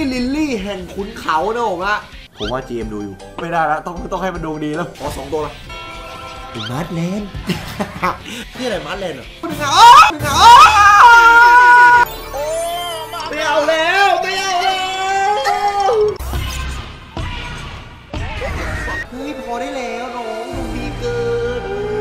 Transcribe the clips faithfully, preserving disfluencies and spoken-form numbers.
ลิลลี่แห่งขุนเขานะผมฮะผมว่า จี เอ็ม ดูอยู่ไม่ได้แล้วต้องต้องให้มันดวงดีแล้วขอสองตัวละมาร์ทแลนด์นี่อะไรมาร์ทแลนด์เหรอเป็นไงอ๋อเป็นไงอ๋อไม่เอาแล้วไม่เอาแล้วเฮ้ยพอได้แล้วน้องดูดีเกิน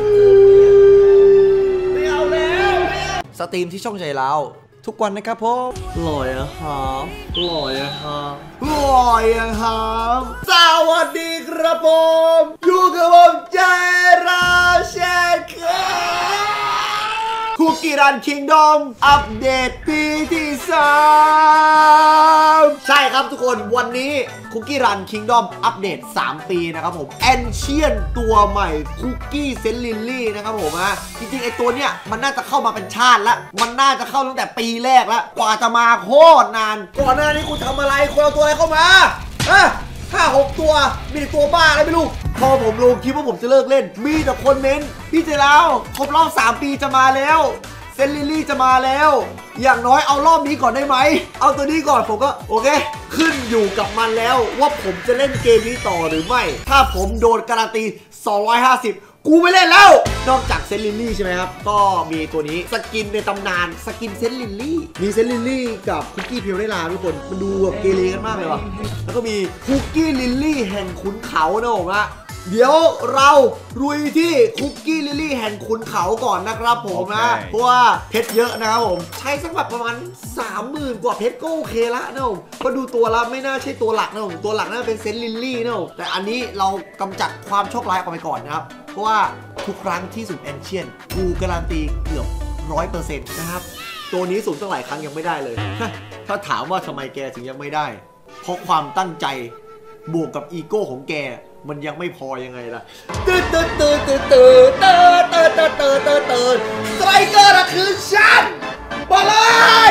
ไม่เอาแล้วไม่เอาสตรีมที่ช่องใจเราทุกวันนะครับผมหล่อยอะครับหล่อยอะครับหล่อยอะครับสวัสดีครับผมอยู่กับผมใจเราเช่นเคยคุกกี้รันคิงดอมอัปเดตปีที่สามใช่ครับทุกคนวันนี้คุกกี้รันคิงดอมอัปเดตสามปีนะครับผมแอนเชียนตัวใหม่คุกกี้เซนลิลลี่นะครับผมฮะจริงๆไอตัวเนี้ยมันน่าจะเข้ามาเป็นชาติแล้วมันน่าจะเข้าตั้งแต่ปีแรกแล้วกว่าจะมาโคตรนานก่อนหน้านี้คุณทำอะไรคุณเอาตัวอะไรเข้ามาฮะห้าหกตัวมีแต่ตัวบ้าอะไรไม่รู้พอผมลงคิดว่าผมจะเลิกเล่นมีแต่คนเม้นพี่เจแล้วครบรอบสามปีจะมาแล้วเซนลิลลี่จะมาแล้วอย่างน้อยเอารอบนี้ก่อนได้ไหมเอาตัวนี้ก่อนผมก็โอเคขึ้นอยู่กับมันแล้วว่าผมจะเล่นเกมนี้ต่อหรือไม่ถ้าผมโดนการันตีสองร้อยห้าสิบกูไม่เล่นแล้วนอกจากเซนลิลลี่ใช่ไหมครับก็มีตัวนี้สกินในตำนานสกินเซนลิลลี่มีเซนลิลลี่กับคุกกี้เพียวได้ลาทุกคนมันดูแบบเกเรกันมากเลยว่ะแล้วก็มีคุกกี้ลิลลี่แห่งขุนเขานะผมฮะเดี๋ยวเราลุยที่คุกกี้ลิลลี่แห่งขุนเขาก่อนนะครับผมนะ okay. เพราะว่าเพชรเยอะนะครับผมใช้สักแบบประมาณ สามหมื่น กว่าเพชรก็โอเคละนะผมก็ดูตัวละไม่น่าใช่ตัวหลักนะผมตัวหลักน่าเป็นเซนลิลลี่นะผมแต่อันนี้เรากำจัดความโชคร้ายออกไปก่อนนะครับเพราะว่าทุกครั้งที่สุ่มแอนเชียนกูการันตีเกือบ ร้อยเปอร์เซ็นต์ นะครับตัวนี้สุ่มตั้งหลายครั้งยังไม่ได้เลยถ้าถามว่าทำไมแกถึงยังไม่ได้เพราะความตั้งใจบวกกับอีโก้ของแกมันยังไม่พอยังไงล่ะตื่นตื่นตื่นตื่นตื่นตื่นตื่นตื่นตื่นตื่นตื่นสไตรเกอร์นะคือฉันมาเลย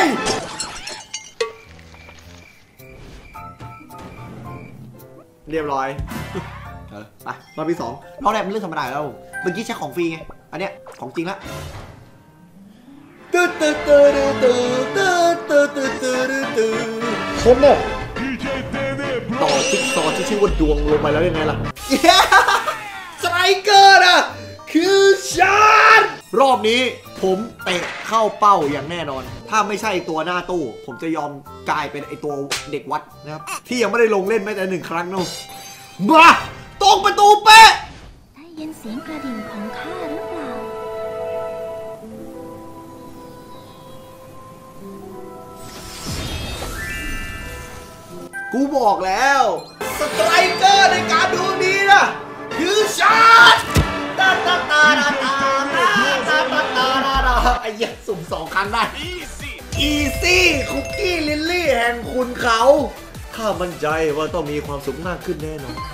เรียบร้อยไปรอบที่สองรอบแรกมันเรื่องธรรมดาแล้วเมื่อกี้ใช้ของฟรีไงอันเนี้ยของจริงละตื่นตื่นตื่นตื่นตื่นตื่นตื่นตื่นตื่นคนเนี่ยต่อจิ๊กซอว์ที่ชื่อว่าดวงลงไปแล้วยังไงล่ะสไตรเกอร์นะคือฉันรอบนี้ผมเตะเข้าเป้าอย่างแน่นอนถ้าไม่ใช่ตัวหน้าตู้ผมจะยอมกลายเป็นไอตัวเด็กวัดนะครับที่ยังไม่ได้ลงเล่นแม้แต่หนึ่งครั้งนู่นมาตรงประตูเป๊ะได้ยินเสียงกระดิ่งของข้าหรือเปล่ากูบอกแล้วสไตรเกอร์ในการดูนี้นะคือฉันตาตาตาตาตาตาตาตาตาตาไอ้ยักษ์สุ่มสองครั้งได้อีซี่คุกกี้ลิลลี่แห่งคุณเขาข้ามั่นใจว่าต้องมีความสุขมากขึ้นแน่นอน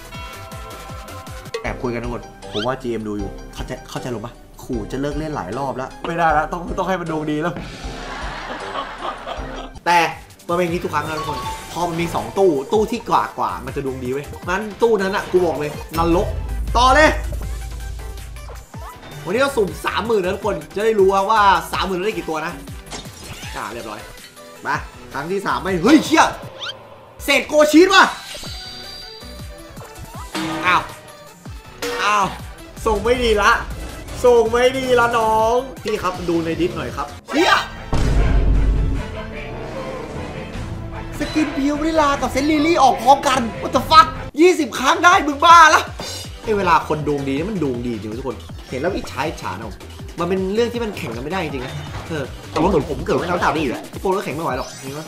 แอบคุยกันทุกคนผมว่า จี เอ็ม ดูอยู่เข้าใจเข้าใจหรือปะขู่จะเลิกเล่นหลายรอบแล้วไม่ได้แล้วต้องต้องให้มันดวงดีแล้วแต่มันเป็นอย่างนี้ทุกครั้งนะทุกคนพอมันมีสองตู้ตู้ที่กว่ากว่ามันจะดวงดีเว้ยงั้นตู้นั้นอะกูบอกเลยนรกต่อเลยวันนี้เราสุ่มสามหมื่นนะทุกคนจะได้รู้ว่าสามหมื่นได้กี่ตัวนะอ่าเรียบร้อยมาครั้งที่สามไม่เฮ้ยเชี่ยเศษโกชีสว่ะอ้าวอ้าวส่งไม่ดีละส่งไม่ดีละน้องพี่ครับดูในดิสหน่อยครับเชี่ยสกินเพียวเวลากับเซนลิลลี่ออกพร้อมกันwhat the fuckยี่สิบครั้งได้มึงบ้าละไอเวลาคนดวงดีนี่มันดวงดีจริงทุกคนเห็นแล้วอิจฉาอิจฉาเนาะมันเป็นเรื่องที่มันแข่งกันไม่ได้จริงๆนะเออแต่ว่าผมเกิดไม่เท่าดาวนี่อยู่แหละโปรก็แข่งไม่ไหวหรอกนี่วะ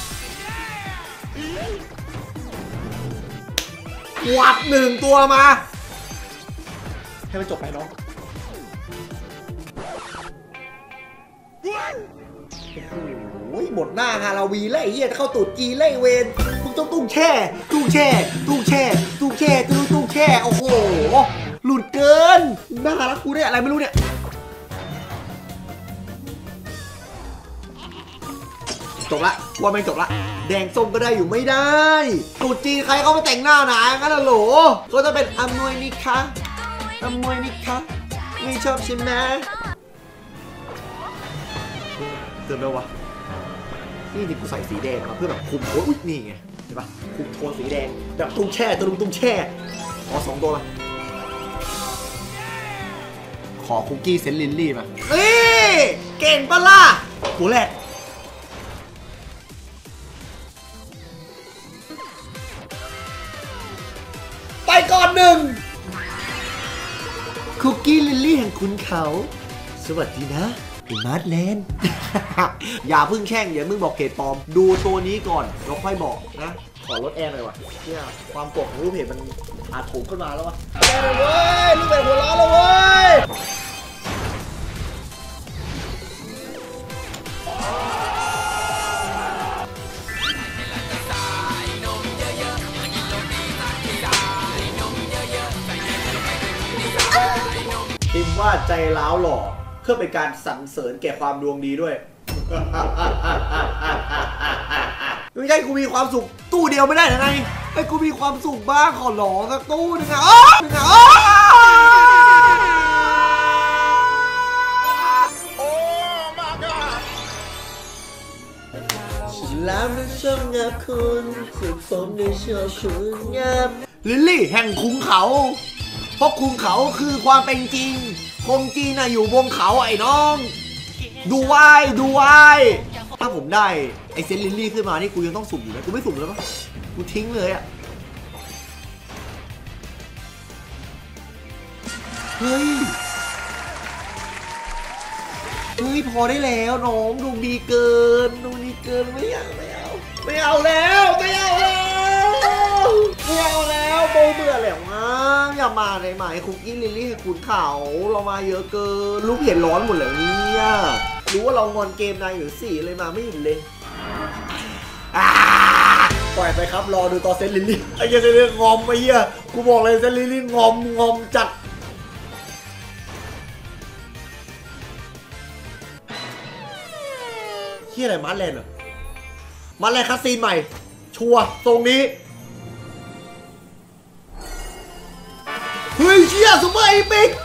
วัดหนึ่งตัวมาให้มันจบไปน้องโอ้ยหมดหน้าฮาราวีแล้วไอ้เหี้ยเข้าตูดจีไล่เวนมึงต้องตุ้งแช่ตุ้งแช่ตุ้งแช่ตุ้งแช่ตุ้งตุ้งแช่โอ้โหหลุดเกินน่ารักกูได้อะไรไม่รู้เนี่ยจบละว่าไม่จบละแดงส้มก็ได้อยู่ไม่ได้ตูดจีใครเขามาแต่งหน้าหนางั้นล่ะโหลก็จะเป็นอมวยนี่คะอมวยนี่คะไม่ชอบใช่ไหมเติมแล้ววะนี่นี่กูใส่สีแดงมาเพื่อแบบคุมโอ้ยนี่ไงเห็นปะคุมโทนสีแดงแบบตุ้งแช่ตะลุงตุ้งแช่ขอสองตัวมาขอคุกกี้เซนลินลี่มาเฮ้ยเก่งปะล่ะตัวแรกไปก่อนหนึ่งคุกกี้ลินลี่แห่งคุณเขาสวัสดีนะไอ้มาร์ทแลนด์ อย่าพึ่งแช่งอย่าพึ่งบอกเกตปลอมดูตัวนี้ก่อนเราค่อยบอกนะขอลดแอร์หน่อยว่ะเนี่ยความโกรธของรูปเพจมันอาจโผล่ขึ้นมาแล้ววะแอร์เลยเว้ยรูปเพจหัวร้อนแล้วเว้ยพิมพ์ว่าใจร้าวหล่อเพื่อเป็นการสรรเสริญแก่ความดวงดีด้วย ไม่ใช่กูมีความสุขตู้เดียวไม่ได้หรือไงให้กูมีความสุขบ้างขอหลอสักตู้หนึ่งอ่ะหนึ่งอ่ะโอ้มาGodฉันรักและชอบงามคุณสุขสมในชอบคุณงามลิลลี่แห่งคุ้งเขาเพราะคุ้งเขาคือความเป็นจริงคงจีนน่ะอยู่บนเขาไอ้น้องดูไว้ดูไว้ถ้าผมได้ไอเซนลิลลี่ขึ้นมานี่กูยังต้องสุ่มอยู่นะกูไม่สุ่มแล้วปะกูทิ้งเลยอะเฮ้ยเฮ้ยพอได้แล้วน้องดูดีเกินดูดีเกินไม่เอาไม่เอาไม่เอาแล้วไม่เอาแล้วไม่เอาแล้วโบเบื่อแล้วอ่ะอย่ามาในหมายคุกกี้ลิลลี่ให้คุณเขาเรามาเยอะเกินลูกเห็นร้อนหมดเลยเนี่ยรู้ว่าเรางอนเกมนายอยู่สี่เลยมาไม่เห็นเลยปล่อยไปครับรอดูตอนเซนลิลลี่ไอ้เหี้ยเซนลิลลี่งอมไอ้เหี้ยกูบอกเลยเซนลิลลี่งอมงอมจัดเหี้ยอะไรมาร์แลนด์เหรอมาร์แลนด์คัสซีนใหม่ชัวร์ตรงนี้เฮ้ยเชี่ยซุปเปอร์อีพิก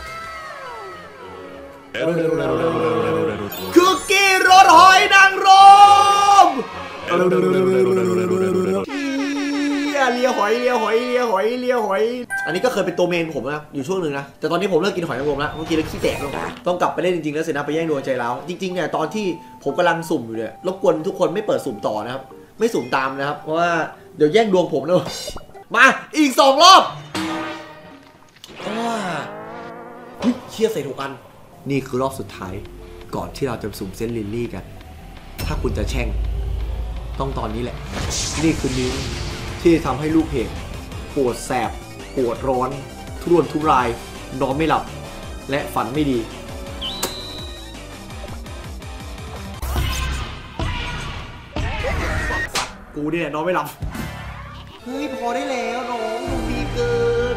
คุกกี้รสหอยนางรมเลียเลียหอยเลียหอยเลียหอยเลียหอยอันนี้ก็เคยเป็นตัวเมนผมนะอยู่ช่วงหนึ่งนะแต่ตอนนี้ผมเลิกกินหอยนางรมแล้วเมื่อกี้เลยขี้แตกแล้วต้องกลับไปเล่นจริงๆแล้วเสร็จนะไปแย่งดวงใจแล้วจริงๆเนี่ยตอนที่ผมกำลังสุ่มอยู่เนี่ยรบกวนทุกคนไม่เปิดสุ่มต่อนะครับไม่สุ่มตามนะครับเพราะว่าเดี๋ยวแย่งดวงผมแล้วมาอีกสองรอบเชี่ยใส่ถูกอันนี่คือรอบสุดท้ายก่อนที่เราจะสุ่มเซนลิลลี่กันถ้าคุณจะแช่งต้องตอนนี้แหละนี่คือนิ้วที่ทำให้ลูกเพจปวดแสบปวดร้อนทุรนทุรายนอนไม่หลับและฝันไม่ดีกูเนี่ยนอนไม่หลับเฮ้ยพอได้แล้วน้องดูดีเกิน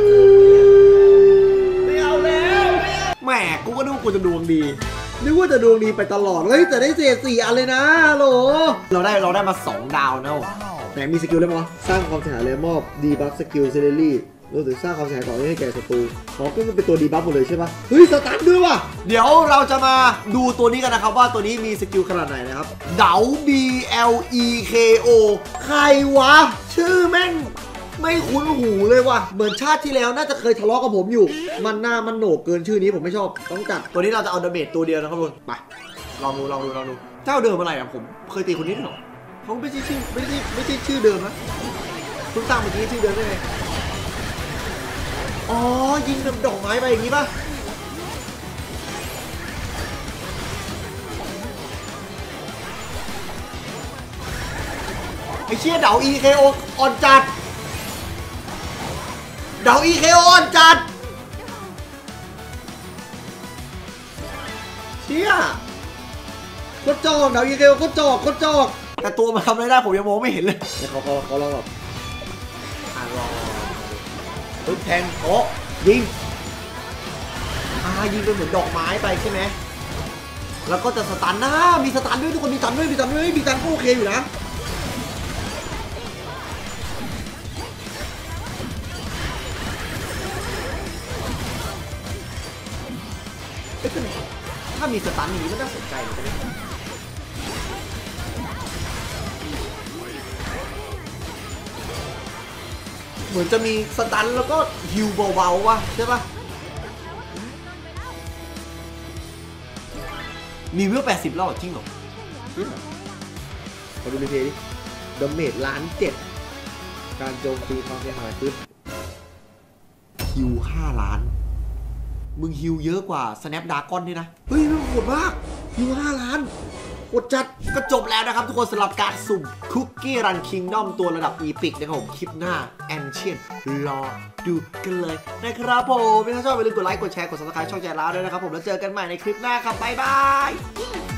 แหมกูก็นึกว่ากูจะดวงดีนึกว่าจะดวงดีไปตลอดเฮ้ยแต่ได้เศษสี่อันเลยนะโหลเราได้เราได้มาสองดาวนะไหนมีสกิลได้มั้ยสร้างความเสียหายเลยมอบดีบัฟสกิลเซเลรี่รู้สึกสร้างความเสียหายต่อให้แก่ศัตรูอ๋อก็เป็นตัวดีบัฟหมดเลยใช่ปะเฮ้ยสตาร์ทด้วยว่ะเดี๋ยวเราจะมาดูตัวนี้กันนะครับว่าตัวนี้มีสกิลขนาดไหนนะครับเดา B L E K O ใครวะชื่อแม่งไม่คุ้นหูเลยว่ะเหมือนชาติที่แล้วน่าจะเคยทะเลาะกับผมอยู่มันหน้ามันโหนกเกินชื่อนี้ผมไม่ชอบต้องจัดตัวนี้เราจะเอาดาเมจตัวเดียวนะครับทุกคนไปลองดูลองดูลองดูเจ้าเดิมอะไรอ่ะผมเคยตีคนนี้หรอเขาไม่ใช่ชื่อไม่ใช่ไม่ใช่ชื่อเดิมนะเพิ่งตั้งเมื่อกี้ชื่อเดิมได้ไงอ๋อยิงแบบดอกไม้ไปอย่างนี้ป่ะไอเชี่ยเดา อี เค โอ อ่อนจัดเดา อี เค โอ อ่อนจัดเชี่ยโคตรจอกเดา อี เค โอ โคตรจอกโคตรจอกแต่ตัวมันทำอะไรได้ผมยังมองไม่เห็นเลยเนี่ยเขาเขาเขาลองแบบอ่ารอปึ๊บแทงโอ้ยิงอ่ายิงเป็นเหมือนดอกไม้ไปใช่ไหมแล้วก็จะสตันนะมีสตันด้วยทุกคนมีสตันด้วยมีสตันด้วยมีสตันก็โอเคอยู่นะถ้ามีสตันอย่างนี้ก็น่าสนใจเลยเหมือนจะมีสตันแล้วก็ฮิวเบาๆว่ะใช่ปะมีเวลแปดสิบแล้วจริงเหรอขอดูรีเพลย์ดิดาเมจล้านเจ็ดการโจมตีความเสียหายขึ้นฮิวห้าล้านมึงฮิวเยอะกว่า Snapdragon นี่นะเฮ้ยมันโหดมากฮิวห้าล้านโหดจัดก็จบแล้วนะครับทุกคนสำหรับการสุ่ม Cookie Run Kingdom ตัวระดับ Epic นะครับผมคลิปหน้า Ancient รอดูกันเลยนะครับผมถ้าชอบอย่าลืมกดไลค์กดแชร์กด Subscribe ช่องแจร้าวด้วยนะครับผมแล้วเจอกันใหม่ในคลิปหน้าครับบ๊ายบาย